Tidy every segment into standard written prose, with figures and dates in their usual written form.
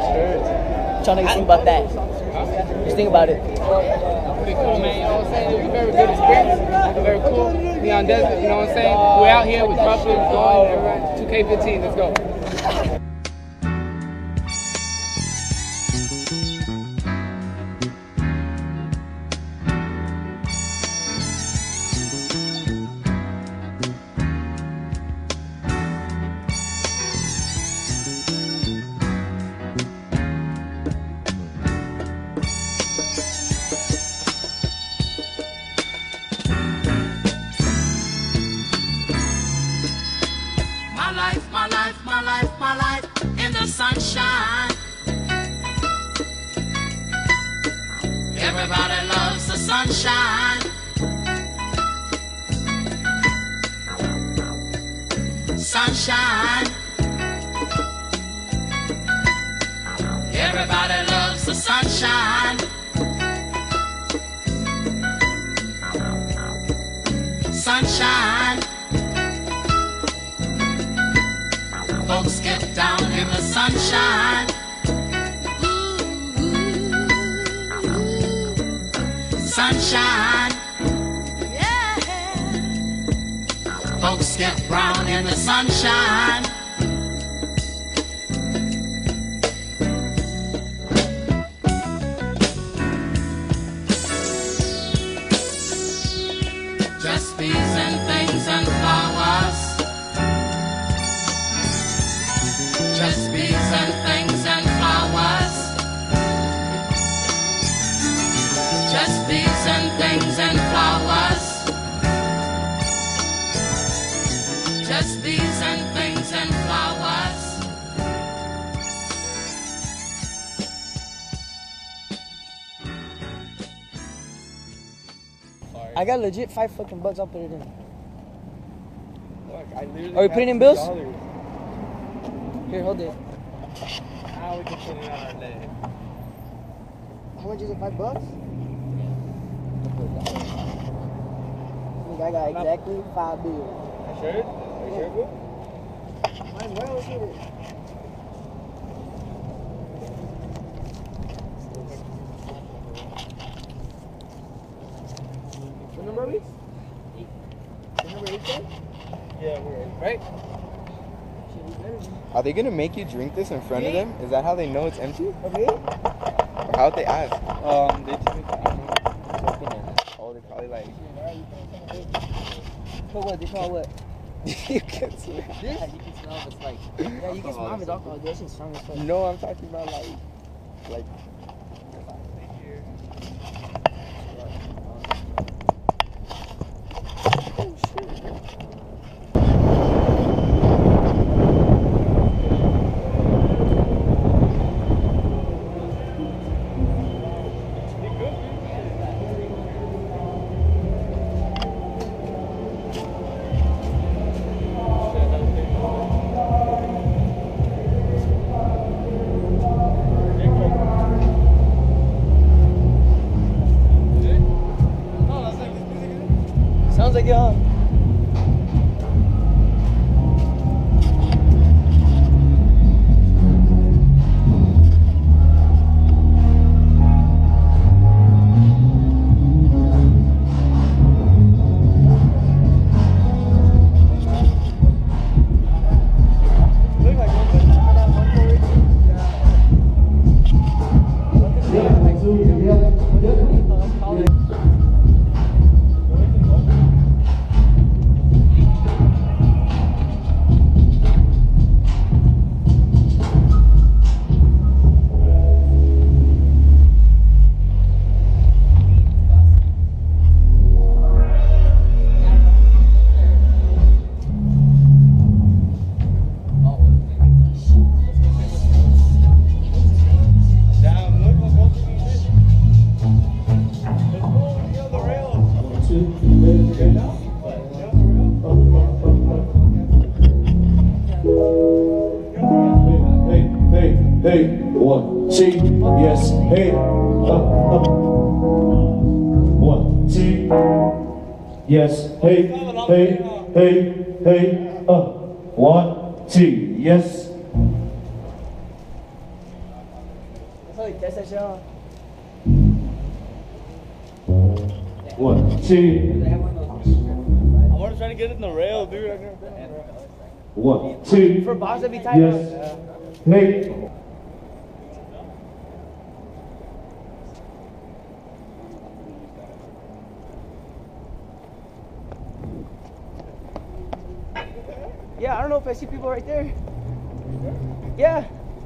Trying to think about that. Just think about it. Pretty cool, man. You know what I'm saying? It was a very good experience. Very cool. Leon Desert, you know what I'm saying? We're out here with Buffalo going, everyone. 2K15, let's go. My life in the sunshine. Everybody loves the sunshine. Sunshine. Everybody loves the sunshine. Sunshine. Folks get down in the sunshine. Sunshine. Yeah. Folks get brown in the sunshine. Just bees and things and flowers. Just bees and things and flowers. Just bees and things and flowers. Just bees and things and flowers. I got legit $5 fucking bucks. I'll put it in. Look, I literally Are we putting in bills? $2. Here, hold it. Now we can put it on our leg. How much is it? $5? I got exactly 5 bills. You sure? Are you sure, bro? Might as well get it. What number are we? 8. What number 8 then? Yeah, we're 8, right? Are they gonna make you drink this in front of them? Is that how they know it's empty? Okay. Or how'd they ask? They just make it. Oh, they probably like. But what? They call what? You can smell. Yeah, you can smell if it's like. Yeah, you can smell if it's alcohol. That shit's strong as fuck. No, I'm talking about like. Oh shit. Sounds like y'all. Hey, 1, 2, yes, hey, 1, 2, yes, hey, 1, 2, yes. Chloe, test that shit on. 1, 2. I want to try to get it in the rail, dude. I've never been on the rail. 1, 2. For boss, that'd be tight. Yes. Hey. Yeah, I don't know if I see people right there. Yeah.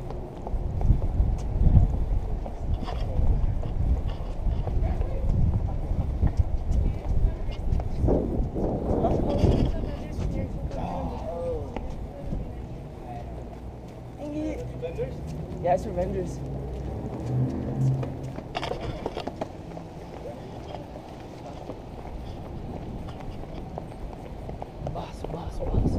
Vendors? Yeah, it's for vendors. Boss.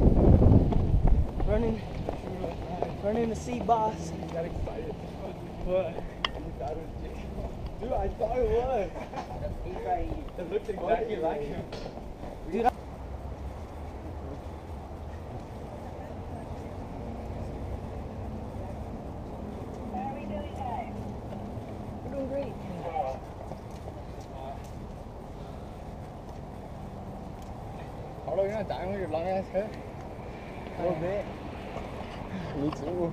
Running the seat, boss. Got excited. What? Dude, I thought it was. It looked exactly like him. Dude, we're doing great. Although you're not dying with your long ass hair. A little bit. Me too.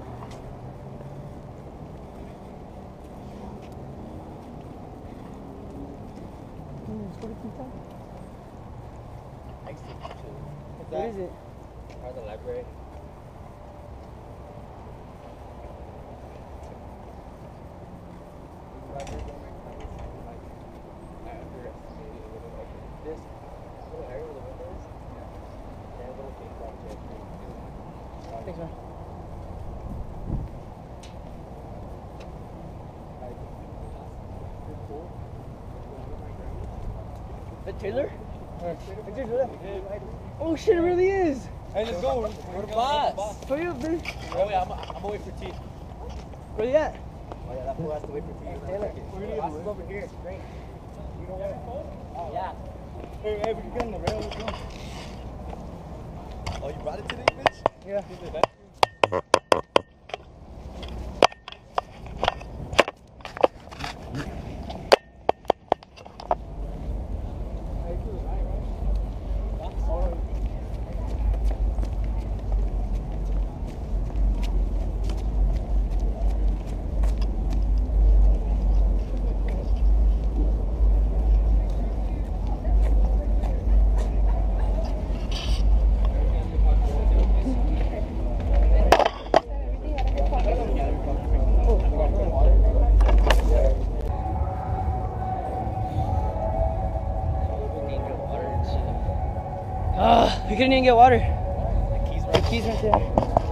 What is it? How's the library? This little area where the window is? Yeah. That little big black chair. Thanks, man. The Taylor? Oh shit, it really is! Hey, let's go. We're the boss. Hurry up, dude. Oh, wait, I'm away for tea. Where you at? Oh, yeah, that fool has to wait for tea. Taylor. We're gonna Boss get is the over here. Great. You know what? Yeah. Hey, we can get on the rail. Let's go. Oh, you brought it today, bitch? Yeah. We couldn't even get water. The keys right there.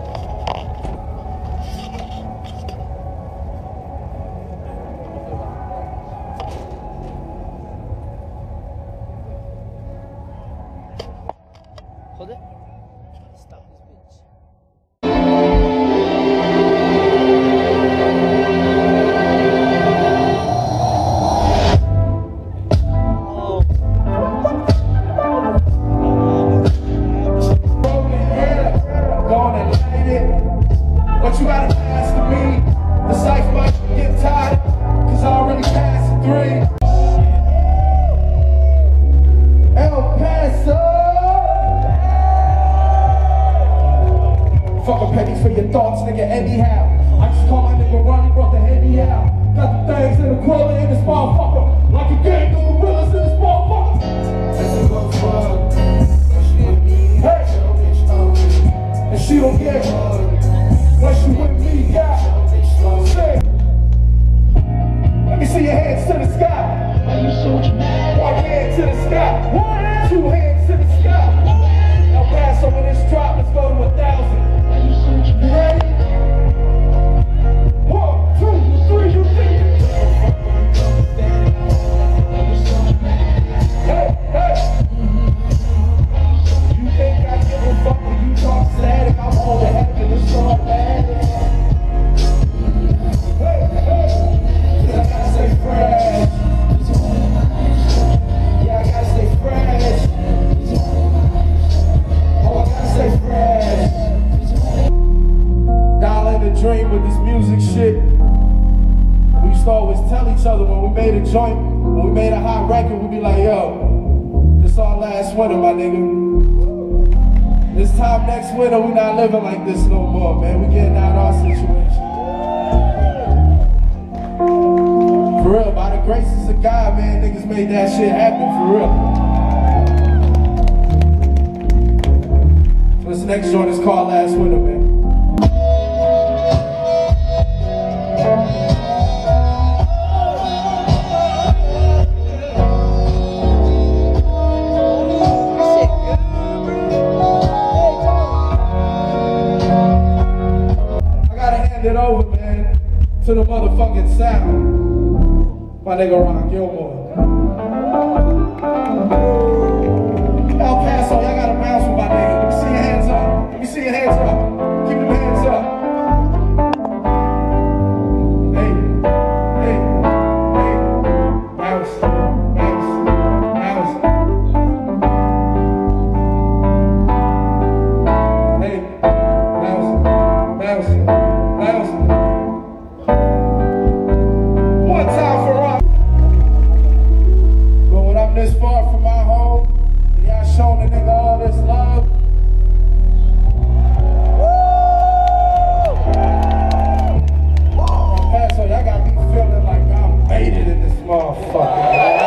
Hold it. Stop this bitch. Gone and to always tell each other when we made a joint, when we made a hot record, we'd be like, yo, this our last winter, my nigga. This time next winter, we not living like this no more, man. We getting out of our situation. For real, by the graces of God, man, niggas made that shit happen, for real. So this next joint is called Last Winter, man. It over, man, to the motherfucking sound. My nigga Ron Gilmore. El Paso, y'all gotta bounce with my nigga. Let me see your hands up. Let me see your hands up. Keep them hands up. Hey, hey, hey. Bounce, bounce, bounce. Hey, bounce, bounce. One time for us. But when I'm this far from my home, and y'all showing a nigga all this love. So y'all got me feeling like I'm baited in this motherfucker.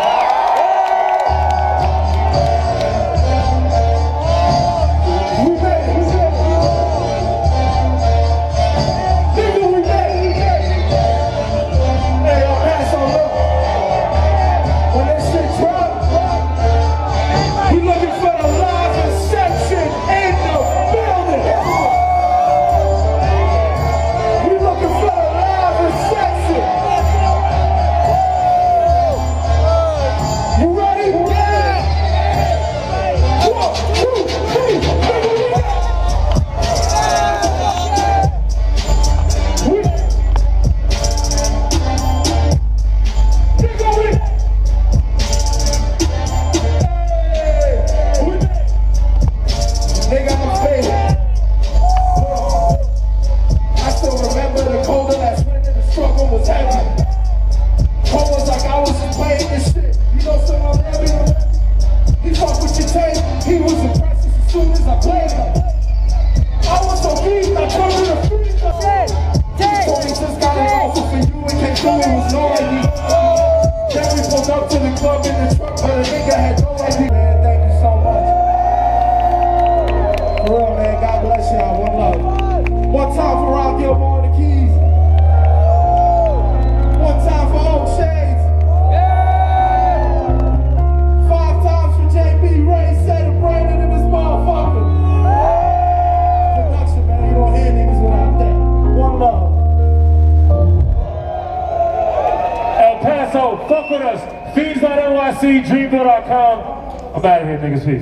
Fuck with us. Feeds.nyc, dreamville.com. I'm out of here, niggas. Peace.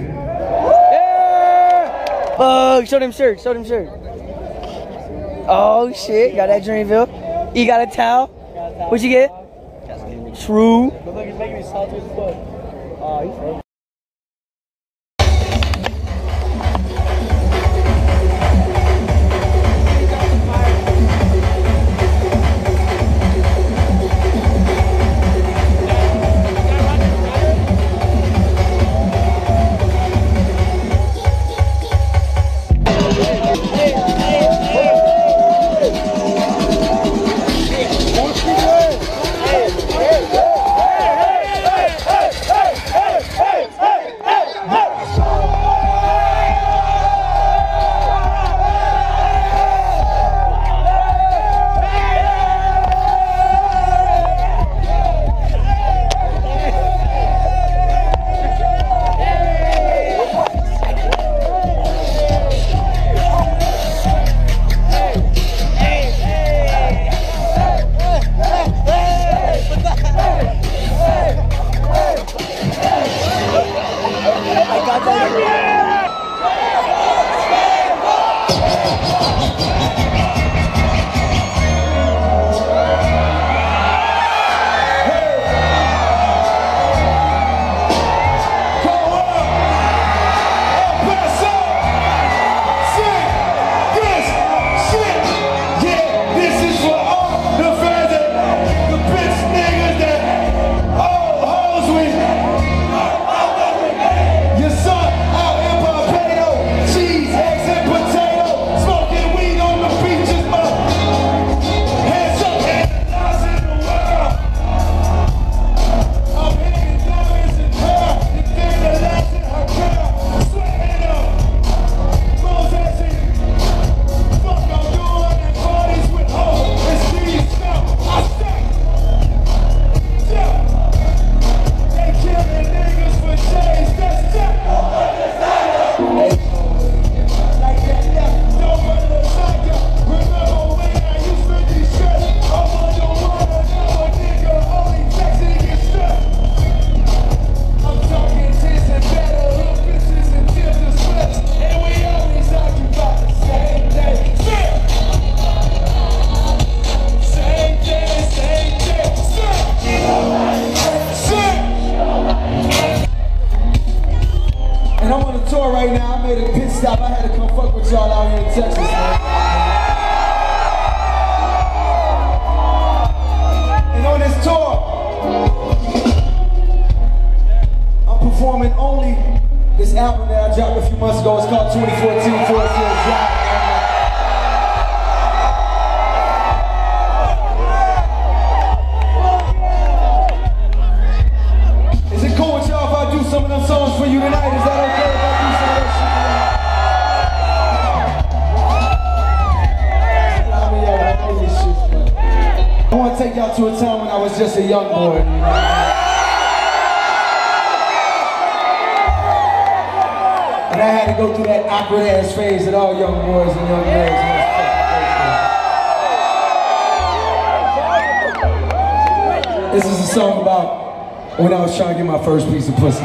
Yeah! Show them shirt. Show them shirt. Oh shit! Got that Dreamville. You got a towel. What'd you get? True. But look, he's making me salty as fuck. Oh, he's fake. Hey! I want to take y'all to a time when I was just a young boy. And I had to go through that awkward ass phase that all young boys and young girls must. This is a song about when I was trying to get my first piece of pussy.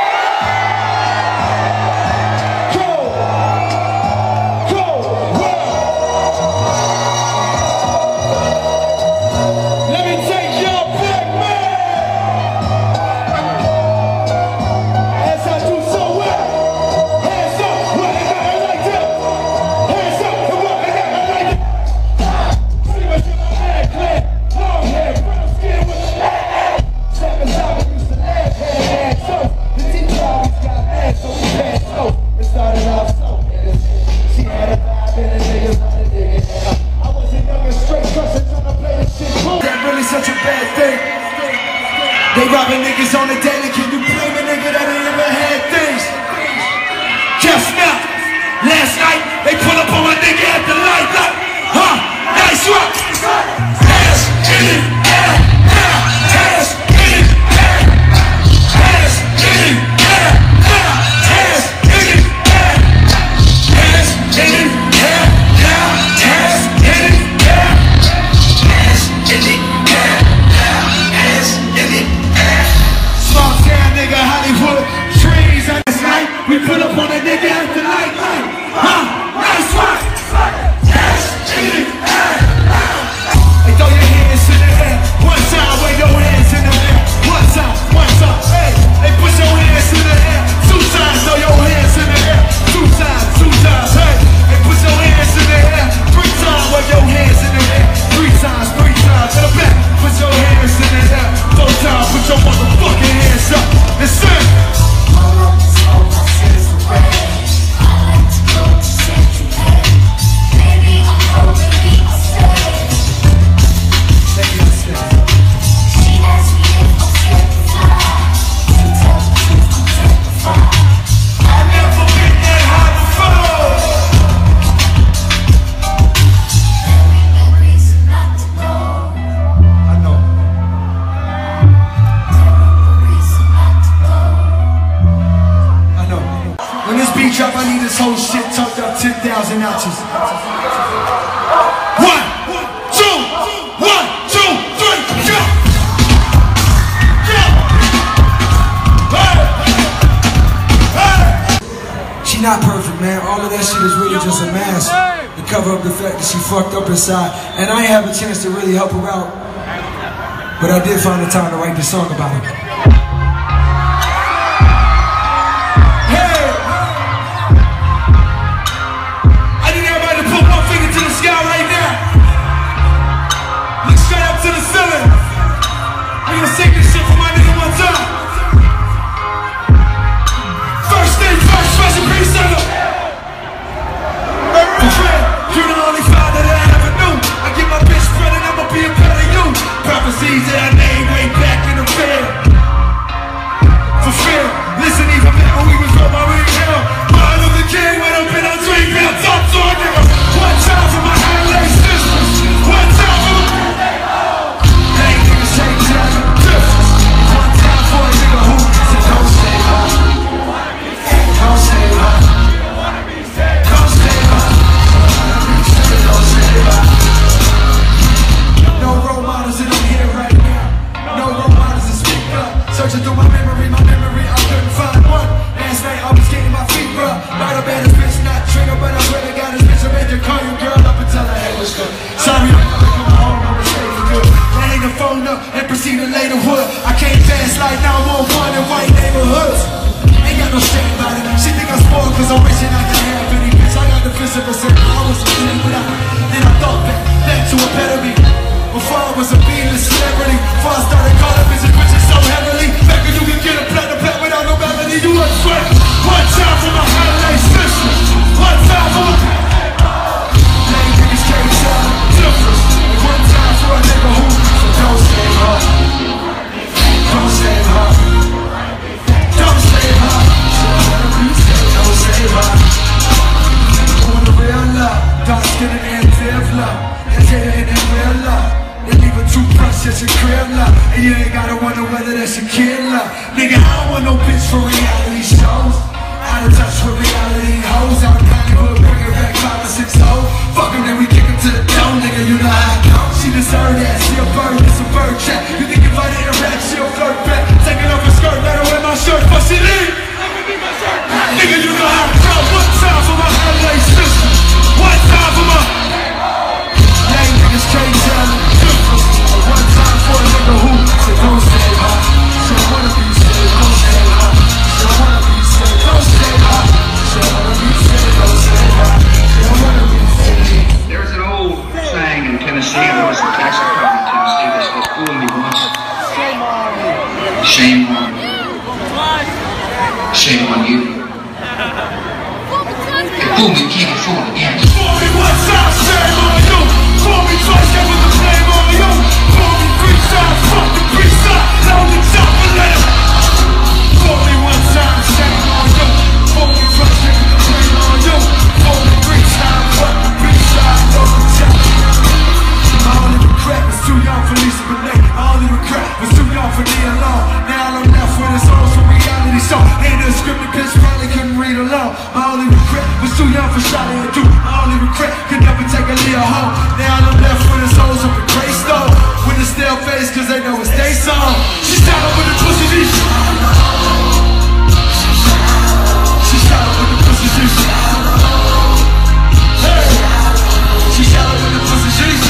They robbing niggas on the daily, can you blame a nigga that ain't never had things? Just now, last night, they pull up on my nigga at the light, like, nice rock. Hands in the air, hands in the air, hands in the air, hands in the air, hands in the air, hands in the air, hands in the air, hands in the air. Small town nigga, Hollywood, trees on this night. We put up on a nigga at the light, nice rock. Hands in the air. Hey, throw your hands in the air. One time, wave your hands in the air. One time, hey. Hey, put your hands in the air. Two times, throw your hands in the air. Two times, hey. Hey, put your hands in the air. Three times, wave your hands in the air. Three times, to the back. Put your hands in the air. Four times, put your motherfucking hands up. Listen. Drop, I need this whole shit tucked up 10,000 ounces. 1, 2, 3, go! She not perfect, man. All of that shit is really just a mask to cover up the fact that she fucked up inside. And I ain't have a chance to really help her out. But I did find the time to write this song about it. Prophecies that I named way back in the fair. For fear, listen, even back when we was on my way hell. Martin Luther King went up in our dream, now talk to a nigga. One time for my LA sisters. One time for my hey, niggas take time and difference. One time for a nigga who said don't stay home. Don't stay home. Don't stay home. Don't stay home. No role models in here right now. No role models to speak up. Searching through my memory, I couldn't find one. Last night I was getting my feet rubbed. Not a baddest bitch, not trigger, but I swear to God this bitch will make you call your girl up until her head was good. Sorry, I'm never coming home, I'm mistaken good. I hang the phone up and proceed to lay the wood. I can't fast like 911 in white neighborhoods. Ain't got no shame about it. She think I'm spoiled cause I'm wishing I could have any bitch. I got the physical sense, I was a kid without. Then I thought back to a better me. Before I was a B-list celebrity, before I started calling bitches so heavily, back when you could get a platinum without no melody, you would sweat. One time for my LA sister, one time for my lame niggas can't tell the difference. One time for a nigga who don't stay home, don't stay home, don't stay home, don't stay home. I want a real love, dark skin and dev love. In real love, it's just a crib now. And you ain't gotta wonder whether that's a kid now. Nigga, I don't want no bitch for reality shows. Out of touch with reality hoes. Out of Hollywood, bring it back 5 or 6 hoes. Fuck them, then we kick them to the dome, nigga, you know how I go. She deserve that, she a bird, it's a bird trap. You think if I didn't rap, she'll flirt back. Taking off her skirt, let her wear my shirt, but she leave. Nigga, you know how I go. One time for my LA sister. One time for my lame niggas can't tell me. One time for a nigga who said don't save her. She don't wanna be saved, don't save her. She don't wanna be saved, don't save her. She don't wanna be saved, don't save her. She don't wanna be saved. There's an old saying in Tennessee, there was a tax company in Tennessee that said, fool me once, shame on you. Shame on you. And fool me, can't be fooled again. Fool me one time, shame on you. Fool me twice, get with the blame on you. Fool me 3 times, fuck the 3 times, load the top and let him. Fool me one time, shame on you. Fool me twice, get with the blame on you. Fool me 3 times, fuck the 3 times, load the top. My only regret was too young for Lisa Bonet. My only regret was too young for Nia Long. Now I'm left with a soul, some reality song. Ain't a scripted bitch, probably couldn't read along. My only regret was too young for Shawty and Duke. My only regret could never take a Leah home. Now I'm left with a soul, some gray stone. With a stale face, cause they know it's their song. She shot up with the pussy juice. She shot up with the pussy juice. Hey! She shot up with the pussy juice.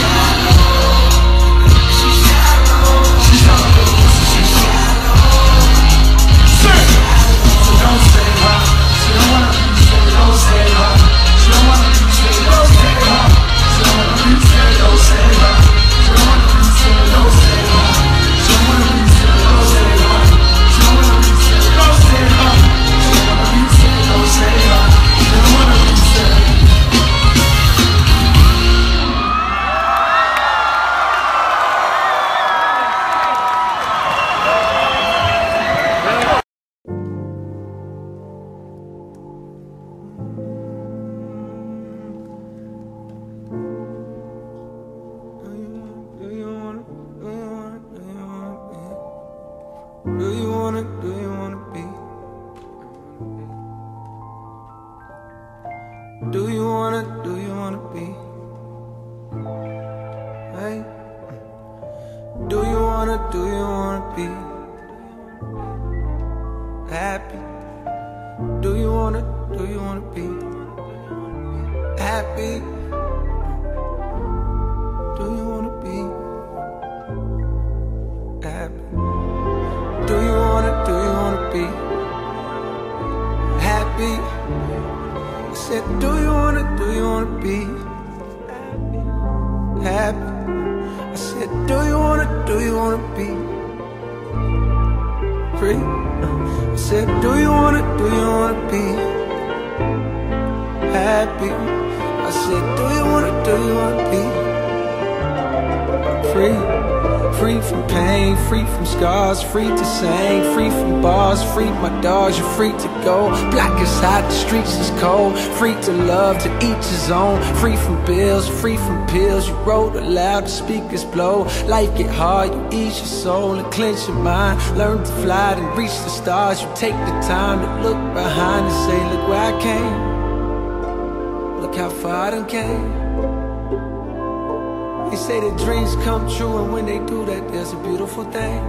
Free to sing, free from bars, free my dogs, you're free to go. Black is hot, the streets is cold. Free to love, to each his own. Free from bills, free from pills. You wrote aloud, the speakers blow. Life get hard, you ease your soul and clench your mind. Learn to fly and reach the stars. You take the time to look behind and say, look where I came. Look how far I done came. They say that dreams come true, and when they do that, there's a beautiful thing.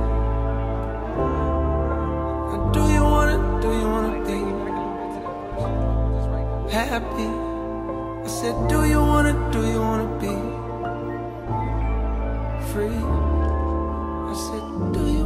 Do you wanna be happy? I said, do you wanna be free? I said, do you